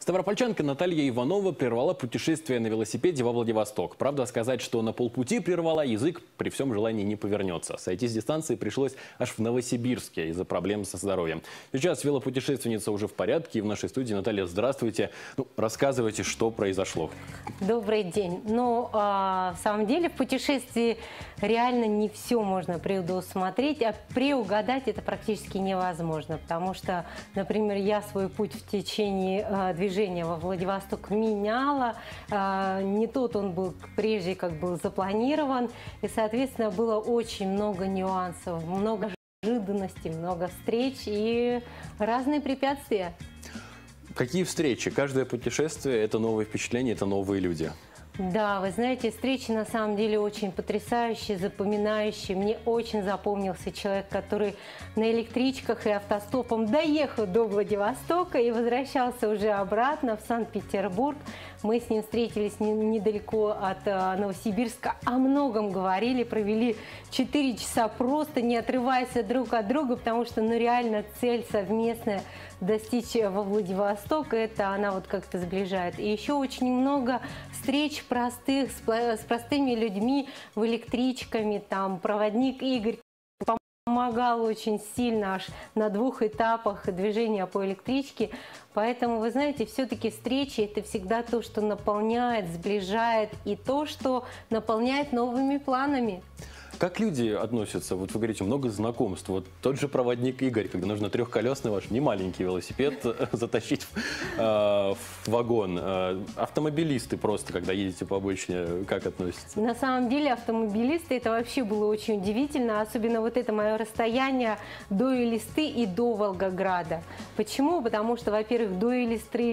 Ставропольчанка Наталья Иванова прервала путешествие на велосипеде во Владивосток. Правда, сказать, что на полпути прервала, язык при всем желании не повернется. Сойти с дистанции пришлось аж в Новосибирске из-за проблем со здоровьем. Сейчас велопутешественница уже в порядке. И в нашей студии. Наталья, здравствуйте. Рассказывайте, что произошло. Добрый день. В самом деле в путешествии реально не все можно предусмотреть, а преугадать это практически невозможно. Потому что, например, я свой путь в течение движения во Владивосток меняла. Не тот он был прежде, как был запланирован. И, соответственно, было очень много нюансов, много неожиданностей, много встреч и разные препятствия. Какие встречи? Каждое путешествие – это новые впечатления, это новые люди. Да, вы знаете, встречи на самом деле очень потрясающие, запоминающие. Мне очень запомнился человек, который на электричках и автостопом доехал до Владивостока и возвращался уже обратно в Санкт-Петербург. Мы с ним встретились недалеко от Новосибирска, о многом говорили, провели 4 часа просто не отрываясь друг от друга, потому что реально цель совместная достичь во Владивосток, это она вот как-то сближает. И еще очень много встреч простых с простыми людьми в электричками, там проводник Игорь помогал очень сильно аж на 2 этапах движения по электричке. Поэтому, вы знаете, все-таки встречи – это всегда то, что наполняет, сближает и то, что наполняет новыми планами. Как люди относятся? Вот вы говорите, много знакомств. Вот тот же проводник Игорь, когда нужно трехколесный ваш немаленький велосипед затащить в вагон. Автомобилисты просто, когда едете по обочине, как относятся? На самом деле автомобилисты, это вообще было очень удивительно. Особенно вот это мое расстояние до Элисты и до Волгограда. Почему? Потому что, во-первых, до Элисты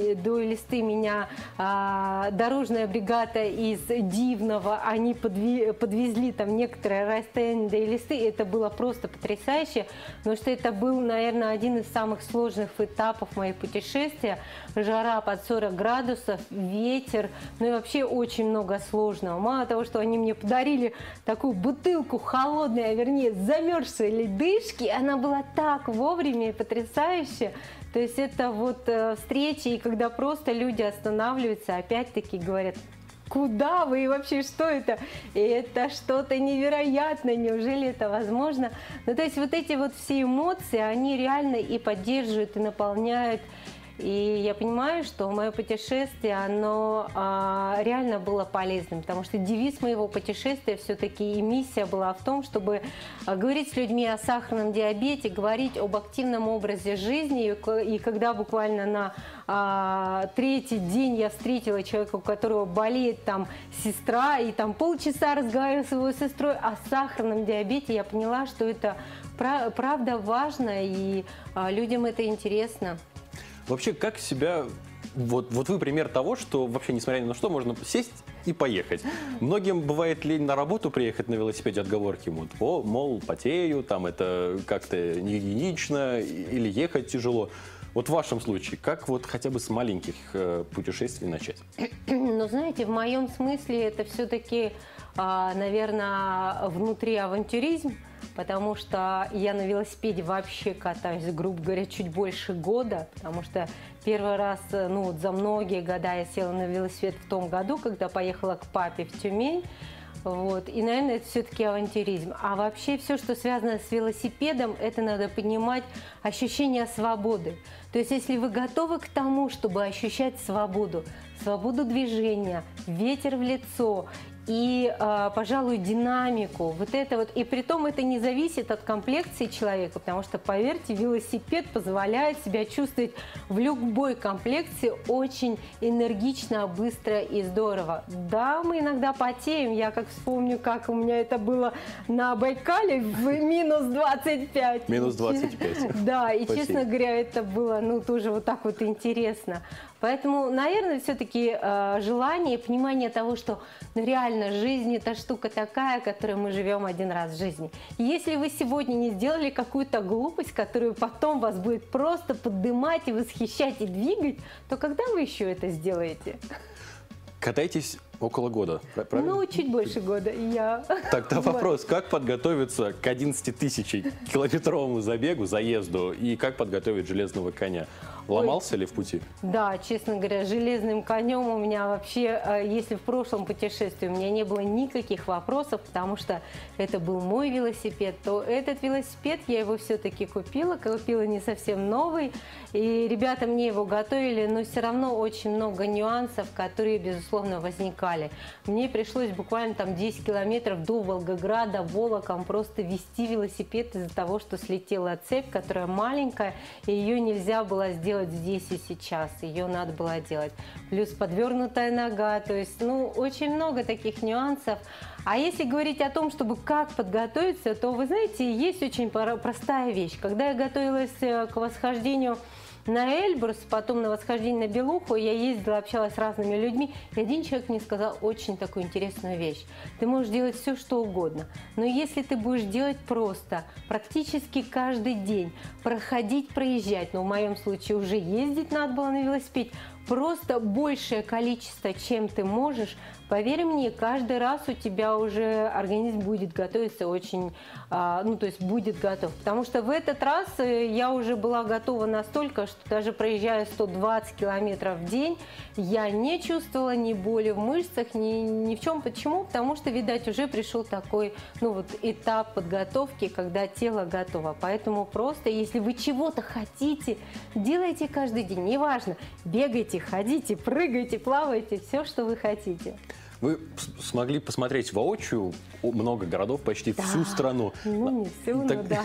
меня дорожная бригада из Дивного, они подвезли там некоторые расстояние до Элисты, это было просто потрясающе, потому что это был, наверное, один из самых сложных этапов моего путешествия. Жара под 40 градусов, ветер, и вообще очень много сложного. Мало того, что они мне подарили такую бутылку холодной, а вернее замерзшей ледышки, она была так вовремя и потрясающе. То есть это вот встречи, и когда просто люди останавливаются, опять-таки говорят: куда вы и вообще что это? И это что-то невероятное, неужели это возможно? То есть вот эти вот все эмоции, они реально и поддерживают, и наполняют. И я понимаю, что мое путешествие, оно реально было полезным, потому что девиз моего путешествия все-таки и миссия была в том, чтобы говорить с людьми о сахарном диабете, говорить об активном образе жизни. И когда буквально на 3-й день я встретила человека, у которого болеет там сестра, и там полчаса разговаривала с его сестрой о сахарном диабете, я поняла, что это правда важно, и людям это интересно. Вообще, как себя... Вот вы пример того, что вообще, несмотря ни на что, можно сесть и поехать. Многим бывает лень на работу приехать на велосипеде, отговорки вот, мол, потею, там это как-то негигиенично или ехать тяжело. Вот в вашем случае, как вот хотя бы с маленьких путешествий начать? Ну, знаете, в моем смысле это все-таки, наверное, внутри авантюризм. Потому что я на велосипеде вообще катаюсь, грубо говоря, чуть больше года. Потому что первый раз, за многие года я села на велосипед в том году, когда поехала к папе в Тюмень. Вот. И, наверное, это все-таки авантюризм. А вообще все, что связано с велосипедом, это надо понимать ощущение свободы. То есть если вы готовы к тому, чтобы ощущать свободу движения, ветер в лицо и, пожалуй, динамику, вот это вот, и притом это не зависит от комплекции человека, потому что, поверьте, велосипед позволяет себя чувствовать в любой комплекции очень энергично, быстро и здорово. Да, мы иногда потеем, я как вспомню, как у меня это было на Байкале в минус 25. Минус 25. Да, и, честно говоря, это было, тоже вот так вот интересно. Поэтому, наверное, все-таки желание и понимание того, что реально жизнь – это штука такая, которой мы живем один раз в жизни. И если вы сегодня не сделали какую-то глупость, которую потом вас будет просто поддымать и восхищать и двигать, то когда вы еще это сделаете? Катаетесь около года, правильно? Чуть больше года. Тогда вопрос, как подготовиться к 11 000-километровому забегу, заезду, и как подготовить железного коня? Ломался ли в пути? Да, честно говоря, железным конем у меня вообще, если в прошлом путешествии у меня не было никаких вопросов, потому что это был мой велосипед, то этот велосипед я его все-таки купила не совсем новый, и ребята мне его готовили, но все равно очень много нюансов, которые, безусловно, возникали. Мне пришлось буквально там 10 километров до Волгограда волоком просто вести велосипед из-за того, что слетела цепь, которая маленькая, и ее нельзя было сделать здесь и сейчас, ее надо было делать. Плюс подвернутая нога, то есть, ну, очень много таких нюансов. А если говорить о том, чтобы как подготовиться, то, вы знаете, есть очень простая вещь. Когда я готовилась к восхождению на Эльбрус, потом на восхождение на Белуху, я ездила, общалась с разными людьми, и один человек мне сказал очень такую интересную вещь. Ты можешь делать все, что угодно, но если ты будешь делать просто, практически каждый день, проходить, проезжать, но в моем случае уже ездить надо было на велосипеде, просто большее количество, чем ты можешь, поверь мне, каждый раз у тебя уже организм будет готовиться очень, ну, то есть будет готов. Потому что в этот раз я уже была готова настолько, что даже проезжая 120 километров в день, я не чувствовала ни боли в мышцах, ни в чем. Почему? Потому что, видать, уже пришел такой, ну, вот этап подготовки, когда тело готово. Поэтому просто, если вы чего-то хотите, делайте каждый день. Неважно, бегайте, ходите, прыгайте, плавайте, все, что вы хотите. Вы смогли посмотреть воочию много городов, почти всю страну. Ну, не всю, но да.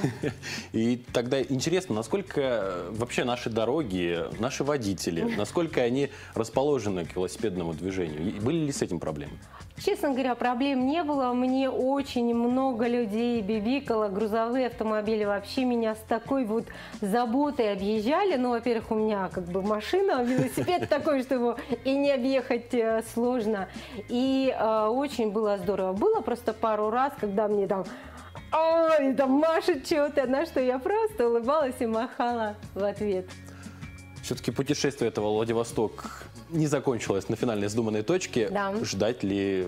И тогда интересно, насколько вообще наши дороги, наши водители, насколько они расположены к велосипедному движению? И были ли с этим проблемы? Честно говоря, проблем не было. Мне очень много людей бибикало. Грузовые автомобили вообще меня с такой вот заботой объезжали. Ну, во-первых, у меня как бы машина, велосипед такой, что его и не объехать сложно. И очень было здорово. Было просто пару раз, когда мне там... Ой, там машет что-то, на что я просто улыбалась и махала в ответ. Все-таки путешествие этого Владивосток не закончилось на финальной сдуманной точке. Да. Ждать ли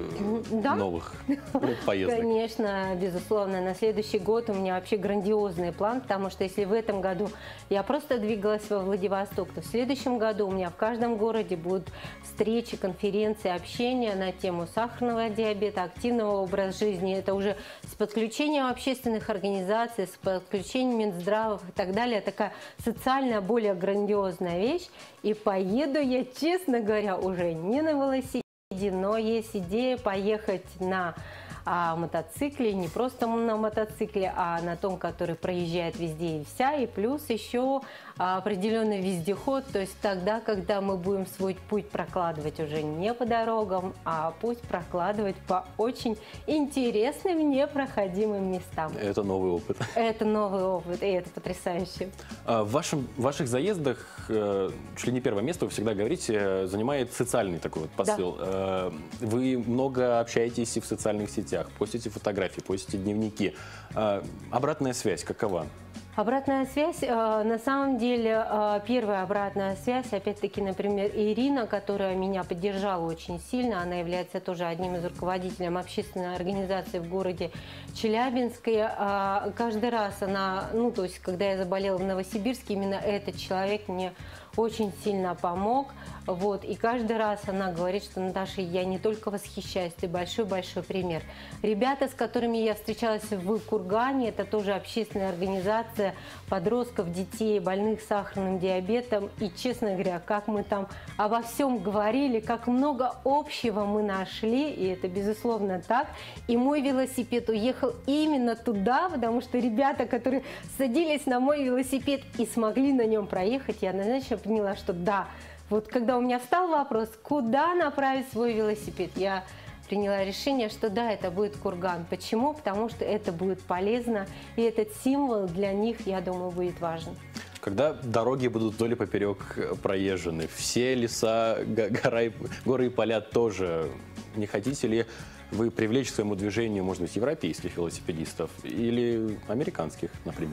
новых поездок? Конечно, безусловно. На следующий год у меня вообще грандиозный план, потому что если в этом году я просто двигалась во Владивосток, то в следующем году у меня в каждом городе будут встречи, конференции, общения на тему сахарного диабета, активного образа жизни. Это уже с подключением общественных организаций, с подключением Минздравов и так далее. Такая социально более грандиозная вещь. И поеду я, честно говоря, уже не на велосипеде, но есть идея поехать на мотоцикле, не просто на мотоцикле, а на том, который проезжает везде и вся, и плюс еще определенный вездеход, то есть тогда, когда мы будем свой путь прокладывать уже не по дорогам, а путь прокладывать по очень интересным, непроходимым местам. Это новый опыт. Это новый опыт, и это потрясающе. В ваших заездах чуть ли не первое место, вы всегда говорите, занимает социальный такой вот посыл. Да. Вы много общаетесь и в социальных сетях, постите фотографии, постите дневники. Обратная связь какова? Обратная связь, на самом деле, первая обратная связь, опять-таки, например, Ирина, которая меня поддержала очень сильно, она является тоже одним из руководителей общественной организации в городе Челябинске. Каждый раз она, ну, то есть, когда я заболела в Новосибирске, именно этот человек мне очень сильно помог. Вот. И каждый раз она говорит, что, Наташа, я не только восхищаюсь, ты большой-большой пример. Ребята, с которыми я встречалась в Кургане, это тоже общественная организация подростков, детей, больных сахарным диабетом. И, честно говоря, как мы там обо всем говорили, как много общего мы нашли, и это, безусловно, так. И мой велосипед уехал именно туда, потому что ребята, которые садились на мой велосипед и смогли на нем проехать, я однозначно поняла, что да, вот когда у меня встал вопрос, куда направить свой велосипед, я приняла решение, что да, это будет Курган. Почему? Потому что это будет полезно, и этот символ для них, я думаю, будет важен. Когда дороги будут вдоль и поперек проезжены, все леса, горы и поля тоже, не хотите ли вы привлечь к своему движению, может быть, европейских велосипедистов или американских, например?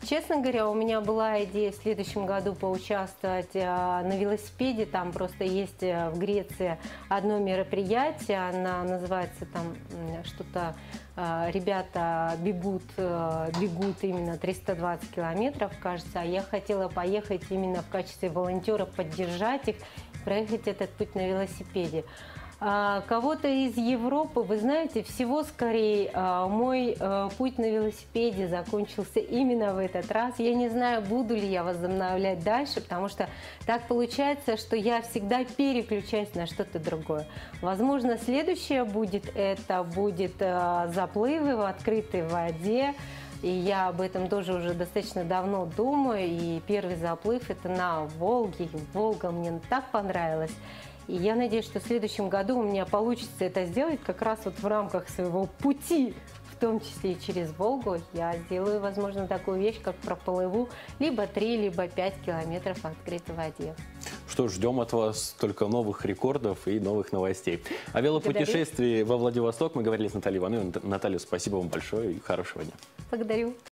Честно говоря, у меня была идея в следующем году поучаствовать на велосипеде. Там просто есть в Греции одно мероприятие, она называется там что-то, ребята бегут именно 320 километров, кажется, а я хотела поехать именно в качестве волонтера, поддержать их, проехать этот путь на велосипеде. Кого-то из Европы, вы знаете, всего скорее мой путь на велосипеде закончился именно в этот раз. Я не знаю, буду ли я возобновлять дальше, потому что так получается, что я всегда переключаюсь на что-то другое. Возможно, следующее будет заплывы в открытой воде. И я об этом тоже уже достаточно давно думаю. И первый заплыв это на Волге. Волга мне так понравилась. И я надеюсь, что в следующем году у меня получится это сделать как раз вот в рамках своего пути, в том числе и через Волгу. Я сделаю, возможно, такую вещь, как проплыву либо 3, либо 5 километров в открытой воде. Что ж, ждем от вас только новых рекордов и новых новостей. О велопутешествии во Владивосток мы говорили с Натальей Ивановной. Наталья, спасибо вам большое и хорошего дня. Благодарю.